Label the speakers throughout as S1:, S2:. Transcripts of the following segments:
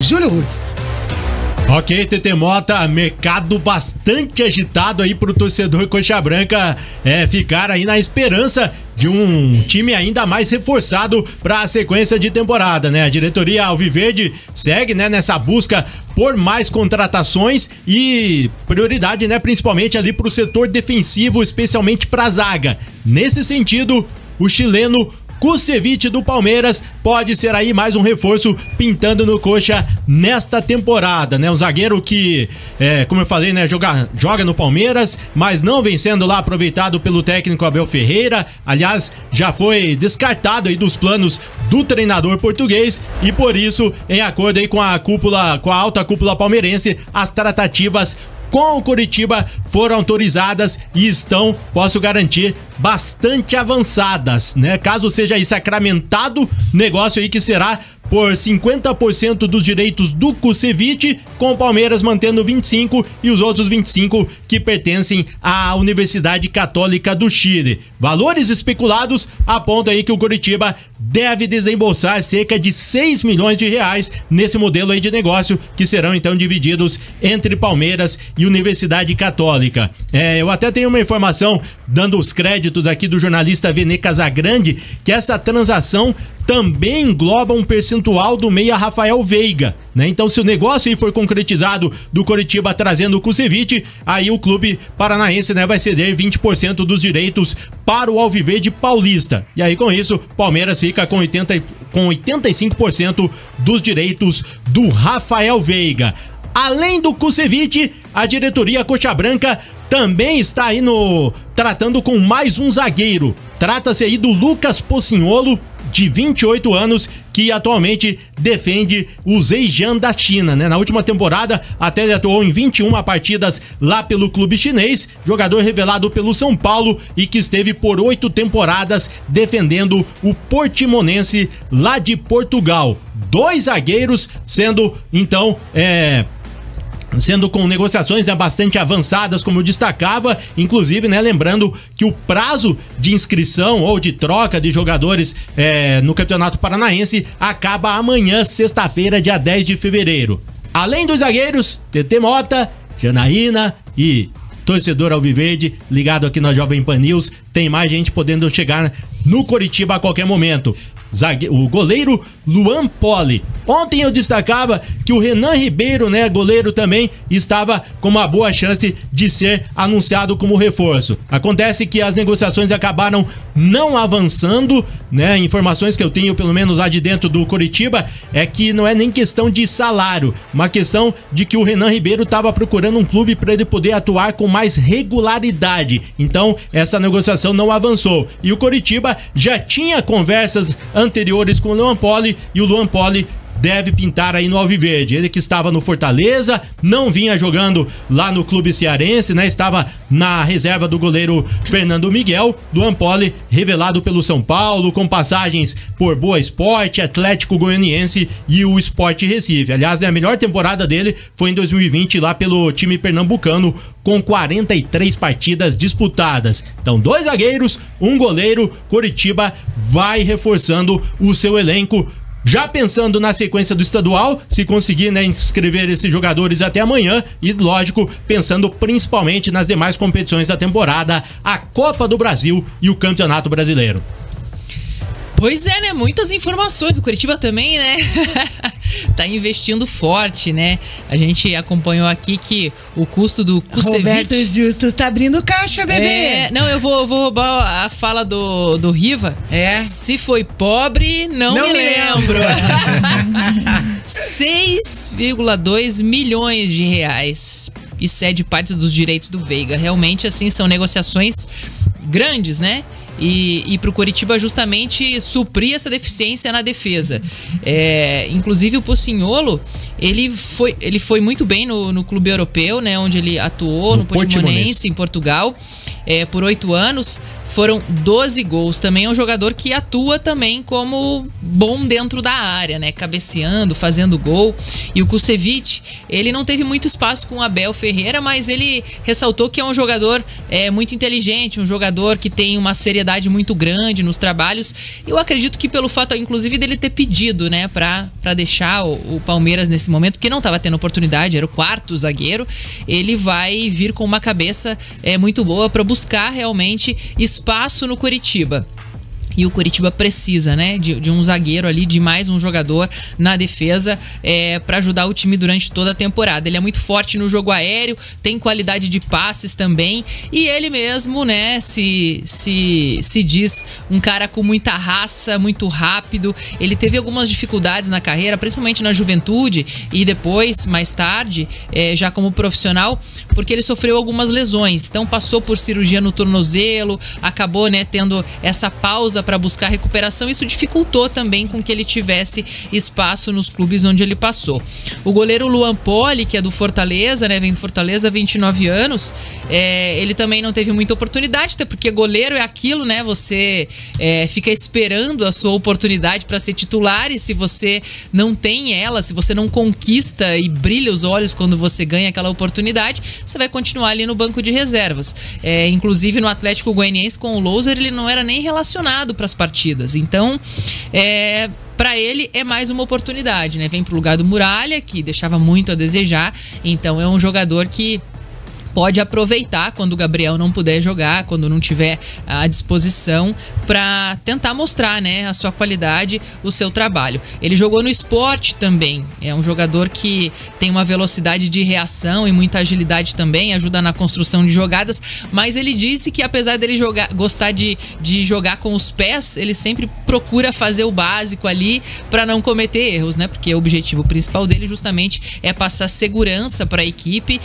S1: Júlio Rutz.
S2: Ok, TT Mota, mercado bastante agitado aí pro torcedor Coxa Branca ficar aí na esperança de um time ainda mais reforçado para a sequência de temporada, né? A diretoria alviverde segue, né, nessa busca por mais contratações e prioridade, né, principalmente ali pro setor defensivo, especialmente pra zaga. Nesse sentido, o chileno Kusevich do Palmeiras pode ser aí mais um reforço pintando no Coxa nesta temporada, né? Um zagueiro que, como eu falei, né, joga no Palmeiras, mas não vem sendo lá aproveitado pelo técnico Abel Ferreira. Aliás, já foi descartado aí dos planos do treinador português e por isso, em acordo aí com a alta cúpula palmeirense, as tratativas com o Coritiba foram autorizadas e estão, posso garantir, bastante avançadas, né? Caso seja aí sacramentado, negócio aí que será por 50% dos direitos do Kusevich, com o Palmeiras mantendo 25% e os outros 25% que pertencem à Universidade Católica do Chile. Valores especulados apontam aí que o Coritiba deve desembolsar cerca de 6 milhões de reais nesse modelo aí de negócio, que serão então divididos entre Palmeiras e Universidade Católica. Eu até tenho uma informação, dando os créditos aqui do jornalista Vene Casagrande, que essa transação também engloba um percentual do meia Rafael Veiga, né? Então, se o negócio aí for concretizado do Coritiba trazendo o Kusevich, aí o clube paranaense, né, vai ceder 20% dos direitos para o Alviverde Paulista. E aí, com isso, Palmeiras fica com 85% dos direitos do Rafael Veiga. Além do Kusevich, a diretoria Coxa Branca também está aí tratando com mais um zagueiro. Trata-se aí do Lucas Pocinholo, de 28 anos, que atualmente defende o Zhejiang da China, né? Na última temporada, até ele atuou em 21 partidas lá pelo clube chinês, jogador revelado pelo São Paulo e que esteve por 8 temporadas defendendo o Portimonense lá de Portugal. 2 zagueiros sendo, então, sendo com negociações bastante avançadas, como eu destacava, inclusive, né, lembrando que o prazo de inscrição ou de troca de jogadores no Campeonato Paranaense acaba amanhã, sexta-feira, dia 10 de fevereiro. Além dos zagueiros, TT Mota, Janaína e torcedor alviverde ligado aqui na Jovem Pan News, tem mais gente podendo chegar no Coritiba a qualquer momento. O goleiro Luan Poli. Ontem eu destacava que o Renan Ribeiro, né, goleiro também, estava com uma boa chance de ser anunciado como reforço. Acontece que as negociações acabaram não avançando, né? Informações que eu tenho, pelo menos lá de dentro do Coritiba, é que não é nem questão de salário, uma questão de que o Renan Ribeiro estava procurando um clube para ele poder atuar com mais regularidade. Então, essa negociação não avançou. E o Coritiba já tinha conversas anteriores com o Luan Poli, e o Luan Poli deve pintar aí no Alviverde. Ele que estava no Fortaleza, não vinha jogando lá no clube cearense, né? Estava na reserva do goleiro Fernando Miguel. Luan Poli, revelado pelo São Paulo, com passagens por Boa Esporte, Atlético Goianiense e o Sport Recife. Aliás, né, a melhor temporada dele foi em 2020 lá pelo time pernambucano, com 43 partidas disputadas. Então, 2 zagueiros, um goleiro. Coritiba vai reforçando o seu elenco, já pensando na sequência do estadual, se conseguir, né, inscrever esses jogadores até amanhã, e lógico, pensando principalmente nas demais competições da temporada, a Copa do Brasil e o Campeonato Brasileiro.
S3: Pois é, né? Muitas informações. O Coritiba também, né? Tá investindo forte, né? A gente acompanhou aqui que o custo do Kusevich...
S1: Roberto Justus tá abrindo caixa, bebê.
S3: Não, eu vou roubar a fala do Riva. Se foi pobre, não me lembro. 6,2 milhões de reais. E cede parte dos direitos do Veiga. Realmente, assim, são negociações grandes, né? E pro Coritiba justamente suprir essa deficiência na defesa. Inclusive o Pocinholo, ele foi muito bem no clube europeu, né, onde ele atuou no Portimonense, em Portugal, por 8 anos. foram 12 gols. Também é um jogador que atua também como bom dentro da área, né? Cabeceando, fazendo gol. E o Kusevich, ele não teve muito espaço com o Abel Ferreira, mas ele ressaltou que é um jogador muito inteligente, um jogador que tem uma seriedade muito grande nos trabalhos. Eu acredito que pelo fato, inclusive, dele ter pedido, né, pra deixar o Palmeiras nesse momento, porque não estava tendo oportunidade, era o quarto zagueiro, ele vai vir com uma cabeça muito boa para buscar realmente espaço no Coritiba. E o Coritiba precisa, né, de um zagueiro ali, de mais um jogador na defesa para ajudar o time durante toda a temporada. Ele é muito forte no jogo aéreo, tem qualidade de passes também, e ele mesmo, né, se diz um cara com muita raça, muito rápido. Ele teve algumas dificuldades na carreira, principalmente na juventude e depois, mais tarde, já como profissional, porque ele sofreu algumas lesões. Então passou por cirurgia no tornozelo, acabou, né, tendo essa pausa para buscar recuperação. Isso dificultou também com que ele tivesse espaço nos clubes onde ele passou. O goleiro Luan Poli, que é do Fortaleza, né, vem do Fortaleza, 29 anos, ele também não teve muita oportunidade, até porque goleiro é aquilo, né, você fica esperando a sua oportunidade para ser titular, e se você não tem ela, se você não conquista e brilha os olhos quando você ganha aquela oportunidade, você vai continuar ali no banco de reservas. Inclusive no Atlético Goianiense com o Louser, ele não era nem relacionado para as partidas. Então, para ele é mais uma oportunidade, né? Vem pro lugar do Muralha, que deixava muito a desejar. Então é um jogador que pode aproveitar quando o Gabriel não puder jogar, quando não tiver à disposição, para tentar mostrar, né, a sua qualidade, o seu trabalho. Ele jogou no Sport também, é um jogador que tem uma velocidade de reação e muita agilidade também, ajuda na construção de jogadas, mas ele disse que apesar dele gostar de jogar com os pés, ele sempre procura fazer o básico ali para não cometer erros, né, porque o objetivo principal dele justamente é passar segurança para a equipe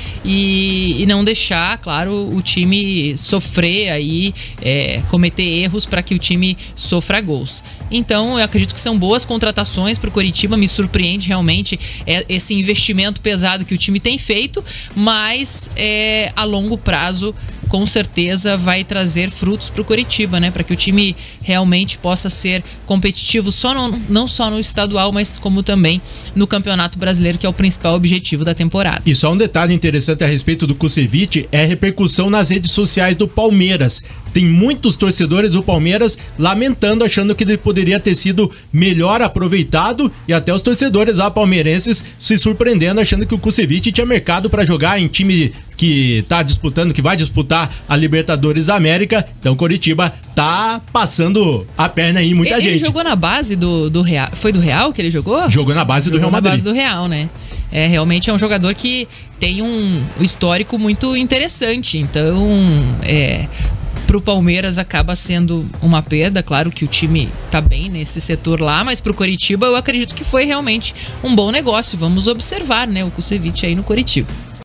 S3: e não deixar, claro, o time sofrer aí, cometer erros para que o time sofra gols. Então, eu acredito que são boas contratações para o Coritiba, me surpreende realmente esse investimento pesado que o time tem feito, mas a longo prazo, com certeza vai trazer frutos para o Coritiba, né? Para que o time realmente possa ser competitivo não só no estadual, mas como também no Campeonato Brasileiro, que é o principal objetivo da temporada.
S2: E só um detalhe interessante a respeito do Kusevich é a repercussão nas redes sociais do Palmeiras. Tem muitos torcedores do Palmeiras lamentando, achando que ele poderia ter sido melhor aproveitado, e até os torcedores palmeirenses se surpreendendo, achando que o Kusevich tinha mercado para jogar em time que tá disputando, que vai disputar a Libertadores da América. Então o Coritiba tá passando a perna aí, muita gente.
S3: Ele jogou na base do Real. Foi do Real que ele jogou?
S2: Jogou na base do Real Madrid.
S3: Na base do Real, né? Realmente é um jogador que tem um histórico muito interessante. Então, pro Palmeiras acaba sendo uma perda. Claro que o time tá bem nesse setor lá, mas pro Coritiba eu acredito que foi realmente um bom negócio. Vamos observar, né, o Kusevich aí no Coritiba.